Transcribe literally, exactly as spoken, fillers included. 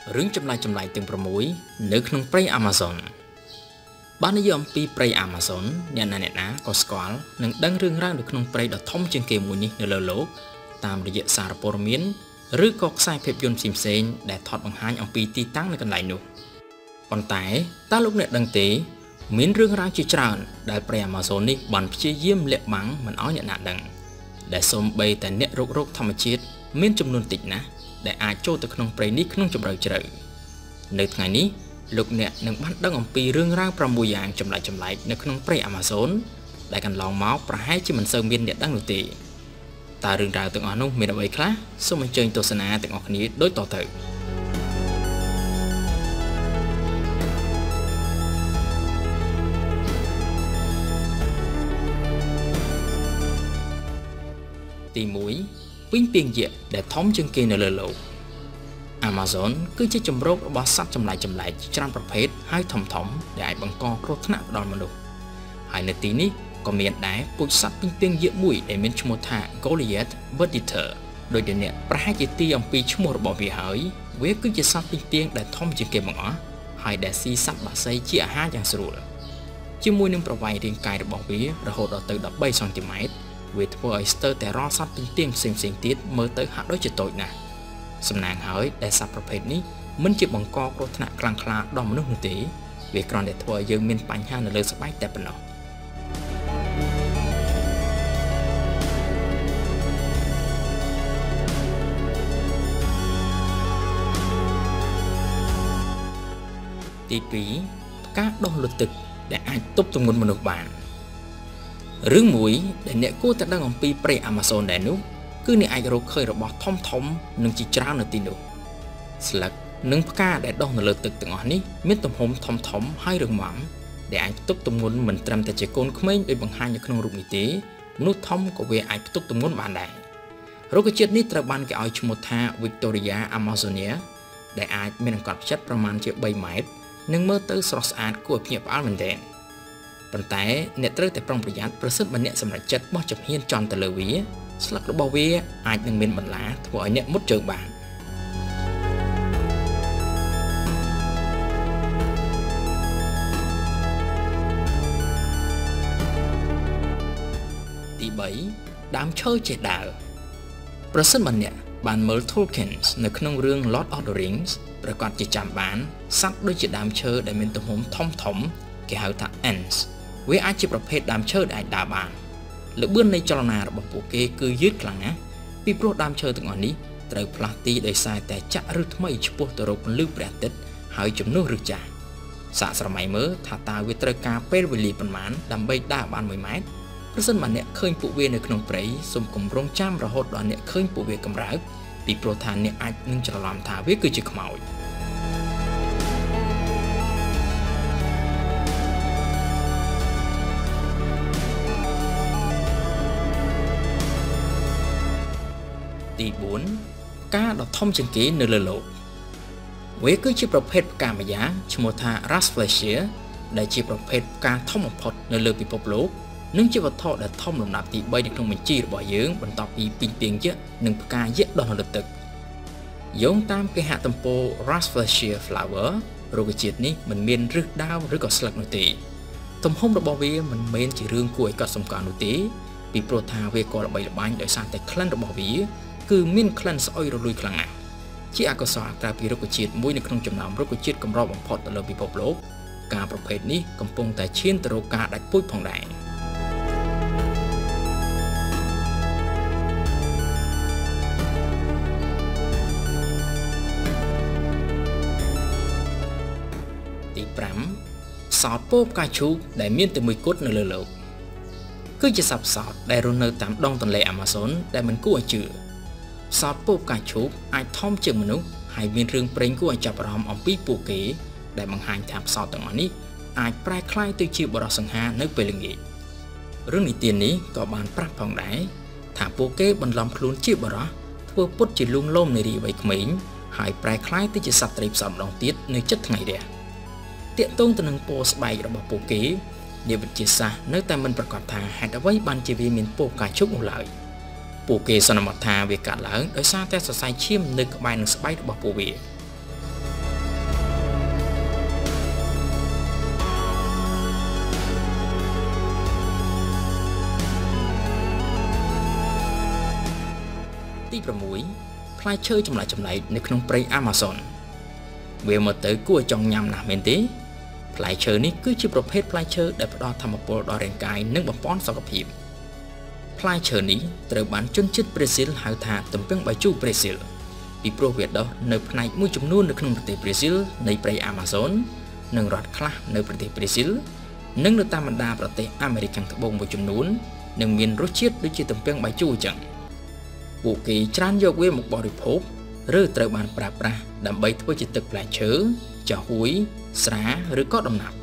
រឿងចម្លែកចម្លែកទាំងប្រមួយនៅក្នុងព្រៃ Amazon បាននិយាយអំពីព្រៃ Amazon អ្នកណាអ្នកណាក៏ស្គាល់និងដឹងរឿងរ៉ាវនៅក្នុងព្រៃដ៏ធំជាងគេមួយនេះនៅលើលោកតាមរយៈសារព័ត៌មានឬក៏ខ្សែភាពយន្តផ្សេងៗដែលថតបង្ហាញអំពីទីតាំងនៅកន្លែងនោះប៉ុន្តែតើលោកអ្នកដឹងទេមានរឿងរ៉ាវជាច្រើនដែលព្រៃ Amazon នេះបានព្យាយាមលាក់បាំងមិនឲ្យអ្នកណាដឹងដែលសូម្បីតែអ្នករករោគធម្មជាតិមានចំនួនតិចណាស់ដែលអាចចូលទៅក្នុងព្រៃនេះក្នុងជម្រៅជ្រៅនៅថ្ងៃនេះលោកអ្នកនឹងបានដឹងអំពីរឿងរ៉ាវប្រាំមួយយ៉ាងចម្លែកចម្លែកនៅក្នុងព្រៃ Amazon ដែលកន្លងមកប្រហែលជាមិនសូវមានអ្នកដឹងនោះទេតើរឿងរ៉ាវទាំងអស់នោះមានអ្វីខ្លះសូមអញ្ជើញទស្សនាទាំងអស់គ្នាដូចតទៅទីមួយពីងពីងយក្សដែលធំជាងគេនៅលើโลก Amazon គឺជាជម្រករបស់សត្វចម្លែកចម្លែកច្រើនប្រភេទហើយធំធំដែលអាចបង្កគ្រោះថ្នាក់ដល់មនុស្សហើយនៅទីនេះក៏មានដែរពូជសត្វពីងពីងយក្សមួយដែលមានឈ្មោះថា Goliath Predator ដោយដែលអ្នកប្រហែលជាទីអំពីឈ្មោះរបស់វាហើយវាគឺជាសត្វពីងពីងដែលធំជាងគេបង្អស់ហើយដែលស៊ីសត្វបក្សីជាអាហារយ៉ាងស្រួលជាមួយនឹងប្រវែងរាងកាយរបស់វារហូតដល់ទៅដប់បីសង់ទីម៉ែត្រវាធ្វើឲ្យស្ទើរតែរាល់សត្វពីងពីងផ្សេងៗទៀតមើលទៅហាក់ដូចជាតូចណាស់សំណាងហើយដែលសត្វប្រភេទនេះមិនជាបង្កគ្រោះថ្នាក់ខ្លាំងក្លាដល់មនុស្សនោះទេវាគ្រាន់តែធ្វើឲ្យយើងមានបញ្ហានៅលើស្បែកតែប៉ុណ្ណោះទីពីរផ្កាដុះលើទឹកដែលអាចទប់ទម្ងន់មនុស្សបានរឿងមួយដែលអ្នកគួរតែដឹងអំពីព្រៃ Amazon ដែរនោះគឺអ្នកអាចរកឃើញរបស់ធំធំនិងជាច្រើននៅទីនោះស្លឹកនិងផ្កាដែលដុះនៅលើទឹកទាំងអស់នេះមានទំហំធំធំហើយរឹងមាំដែលអាចផ្ទុកទម្ងន់មិនត្រឹមតែជាកូនក្មេងដោយបង្ហាញនៅក្នុងរូបនេះទេមនុស្សធំក៏វាអាចផ្ទុកទម្ងន់បានដែររុក្ខជាតិនេះត្រូវបានគេឲ្យឈ្មោះថា Victoria Amazonia ដែលអាចមានអង្កត់ផ្ចិតប្រមាណជាបីម៉ែត្រនិងមើលទៅស្រស់ស្អាតគួរឲ្យភ្ញាក់ផ្អើលមែនទែនប៉ុន្តែអ្នកត្រូវតែប្រុងប្រយ័ត្នប្រសិនបើអ្នកសម្រេចចិត្តបោះជំហានចន់ទៅលើវាស្លឹករបស់វាអាចនឹងមានបន្លាធ្វើឲ្យអ្នកមុតជើងបានទីបីដើមឈើចេះដើរប្រសិនបើអ្នកបានមើល Tolkien នៅក្នុងរឿង Lord of the Rings ប្រកាសជាចាំបានសត្វដូចជាដើមឈើដែលមានទំហំធំធំគេហៅថា Ents វាអាចជាប្រភេទដើមឈើដែលអាចដើរបានល្បឿននៃចលនារបស់ពួកគេគឺយឺតខ្លាំងណាស់ពីព្រោះដើមឈើទាំងអស់នេះត្រូវផ្លាស់ទីដោយសារតែចាក់ឫសថ្មីឆ្ពោះទៅរកពន្លឺព្រះអាទិត្យហើយជំនួសឫសចាស់សាកស្រមៃមើលថាតើវាត្រូវការពេលវេលាប៉ុន្មានដើម្បីដើរបានមួយម៉ែត្រប្រសិនបើអ្នកឃើញពួកវានៅក្នុងព្រៃសូមគម្រោងចាំរហូតដល់អ្នកឃើញពួកវាកម្រើកពីព្រោះថាអ្នកអាចនឹងច្រឡំថាវាគឺជាខ្មោចទីបួនផ្កាដ៏ធំជាងគេនៅលើโลกវាគឺជាប្រភេទផ្កាម្យ៉ាងឈ្មោះថា Rafflesia ដែលជាប្រភេទផ្កាធំបំផុតនៅលើពិភពលោកនិងជាវត្ថុដែលធំលំដាប់ទីបីនៅក្នុងបញ្ជីរបស់យើងបន្ទាប់ពីពីងពីងយក្សនិងផ្កាយក្សដុះនៅលើទឹកយោងតាមគេហទំព័រ Rafflesia Flower រុក្ខជាតិនេះមិនមានឫសដើមឬក៏ស្លឹកនោះទេទំហំរបស់វាមិនមែនជារឿងគួរឲ្យកត់សម្គាល់នោះទេពីព្រោះថាវាក៏ល្បីល្បាញដោយសារតែក្លិនរបស់វាគឺមានក្លិនស្អុយរលួយខ្លាំងណាស់ជាអកុសលក្រៅពីរុក្ខជាតិមួយនៅក្នុងចំណោមរុក្ខជាតិកម្របំផុតទៅលើពិភពលោកការប្រភេទនេះកំពុងតែឈានទៅរកការដាច់ពូជផងដែរទីប្រាំផ្សោតពោផ្កាឈូកដែលមានតែមួយគត់នៅលើโลกគឺជាសត្វផ្សោតដែលរស់នៅតាមដងទន្លេ Amazon ដែលមិនគួរឲ្យជឿផ្សោតពោផ្កាឈូកអាចធំជាងមនុស្សហើយមានរឿងព្រេងគួរឲ្យចាប់អារម្មណ៍អំពីពួកគេដែលបង្ហាញថាផ្សោតទាំងអស់នេះអាចប្រែក្លាយទៅជាបរិសង្ហានៅពេលល្ងាចរឿងនិទាននេះក៏បានប្រាប់ផងដែរថាពួកគេបន្លំខ្លួនជាបរិសធ្វើពុតជាលួងលោមនារីវ័យក្មេងហើយប្រែក្លាយទៅជាសត្វត្រីផ្សោតម្ដងទៀតនៅជិតថ្ងៃរះទាក់ទងទៅនឹងពណ៌ស្បែករបស់ពួកគេអ្នកវិទ្យាសាស្ត្រនៅតែមិនប្រកាសថាហេតុអ្វីបានជាវាមានពណ៌ផ្កាឈូកនោះឡើយពួកគេសន្មតថាវាកើតឡើងដោយសារតែសរសៃឈាមនៅក្បែរនឹងស្បែករបស់ពួកវា ទីទីប្រាំមួយផ្លែឈើចម្លែកចម្លែកនៅក្នុងព្រៃ Amazon វាមើលទៅគួរឲ្យចង់ញ៉ាំណាស់មែនទេផ្លែឈើនេះគឺជាប្រភេទផ្លែឈើដែលផ្ដល់ថាមពលដល់រាងកាយនិងបំពេញសុខភាពផ្លែឈើនេះត្រូវបានជនជាតិប្រេស៊ីលហៅថាទំពាំងបាយជូរប្រេស៊ីលពីព្រោះវាដុះនៅផ្នែកមួយចំនួននៅក្នុងប្រទេសប្រេស៊ីលនៃព្រៃ Amazon និងរដ្ឋខ្លះនៅប្រទេសប្រេស៊ីលនិងនៅតាមបណ្ដាប្រទេសអាមេរិកខាងត្បូងមួយចំនួននិងមានរសជាតិដូចជាទំពាំងបាយជូរអញ្ចឹងពួកគេច្រើនយកវាមកបរិភោគឬត្រូវបានប្រើប្រាស់ដើម្បីធ្វើជាទឹកផ្លែឈើចាហួយស្រាឬក៏ដំណាប់